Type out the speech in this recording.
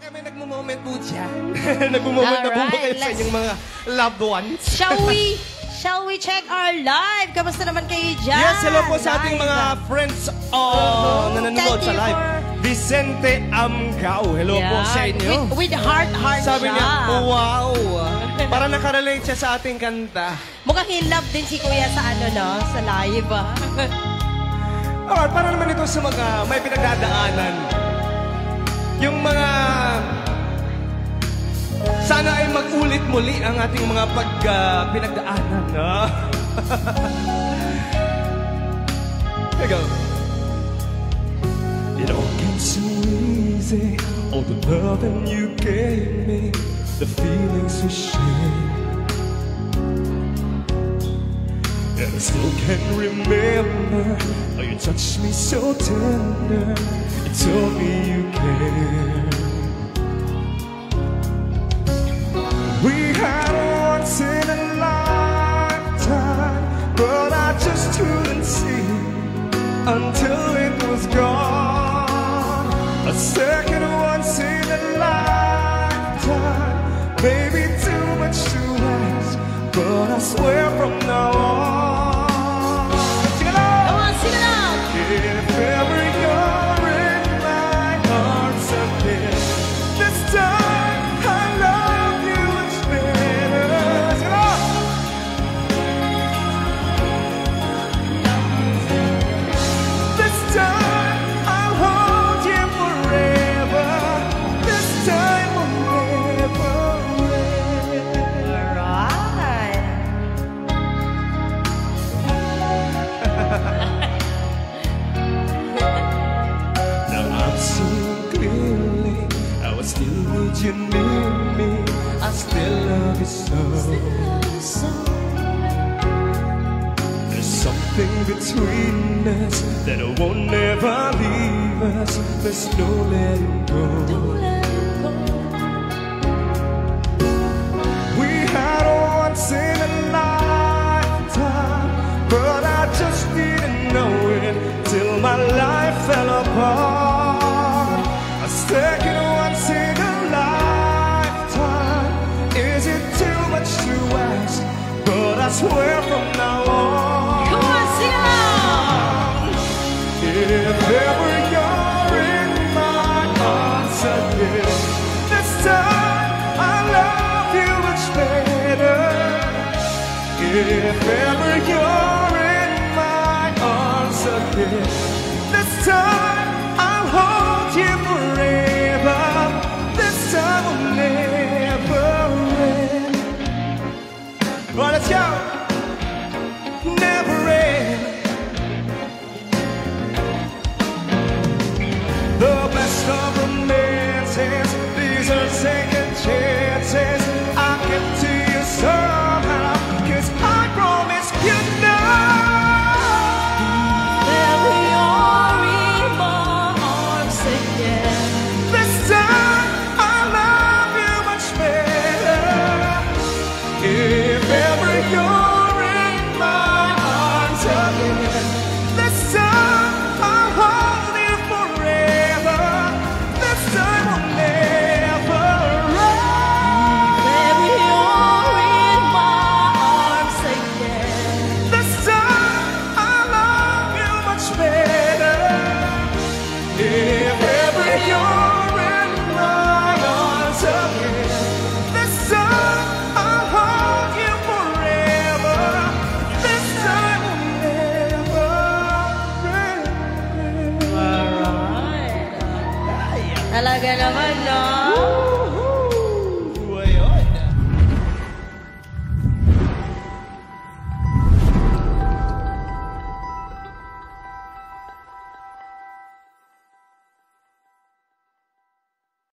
kami nagmo-moment po dyan. Nagmo-moment na po ba kayo sa inyong mga loved ones? Shall we check our live? Kamusta naman kayo dyan? Yes, hello po sa ating mga friends na nanonood sa live. Vicente Amgao, hello po sa inyo. With heart Sabi siya. niya, wow. Para nakarelate siya sa ating kanta. Mukhang in love din si Kuya sa ano, no? Sa live. Alright, para naman ito sa mga may pinagdadaanan. Yung mga... Sana ay mag-ulit muli ang ating mga pinagdaanan. Here we go. It all came so easy. All the loving you gave me, the feelings we shared. And I still can remember how you touched me so tender. You told me you cared. We had once in a lifetime, but I just couldn't see until it was gone. A second once in a lifetime, maybe too much to ask, but I swear from now on. Sing it out! Come on, sing it out! If ever you're in my arms again, this time I love you much better. Sing it out! This time I'll hold you forever. This time I'll never end. Alright. Now I'm seeing clearly how I still need you near me. I still love you so. There's something between us that won't never leave us. There's no letting go. We had once in a lifetime, but I just didn't know it till my life fell apart. A second once in a lifetime, is it too much to ask? But I swear from now on. Come on, sing it out! If ever you're in my arms again, this time I love you much better. If ever you're in my arms again, this time I'll hold you forever. This time will never end. Right, let's go. Never end. The best of romances, these are second chances. I give to you somehow, 'cause I promise you now. Never you're in my arms again. This time I love you much better. If ever you're in my arms again, this time I'll hold you forever. This time will never end. Never you're in my arms again. This time I love you much better. If ever you're in my arms again, this time I'll hold you forever. This time will never end. Alright. Talaga naman, no?